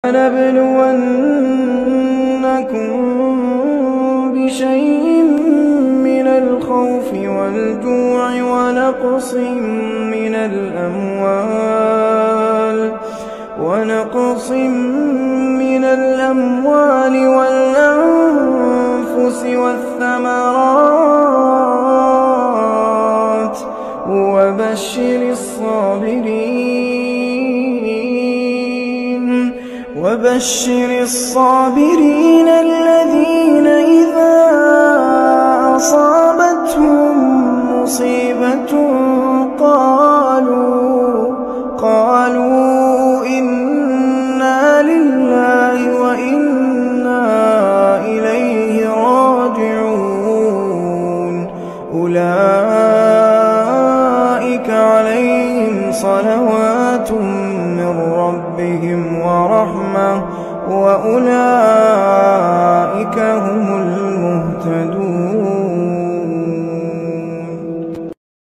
وَلَنَبْلُوَنَّكُم بِشَيْءٍ مِّنَ الْخَوْفِ وَالْجُوعِ وَنَقْصٍ مِّنَ الْأَمْوَالِ وَالْأَنفُسِ وَالثَّمَرَاتِ وَبَشِّرِ الصَّابِرِينَ الَّذِينَ إِذَا أَصَابَتْهُم مُّصِيبَةٌ قَالُوا إِنَّا لِلَّهِ وَإِنَّا إِلَيْهِ رَاجِعُونَ أُولَٰئِكَ عَلَيْهِمْ صَلَوَاتٌ مِّن رَّبِّهِمْ وَرَحْمَةٌ وَأُولَٰئِكَ هُمُ الْمُهْتَدُونَ.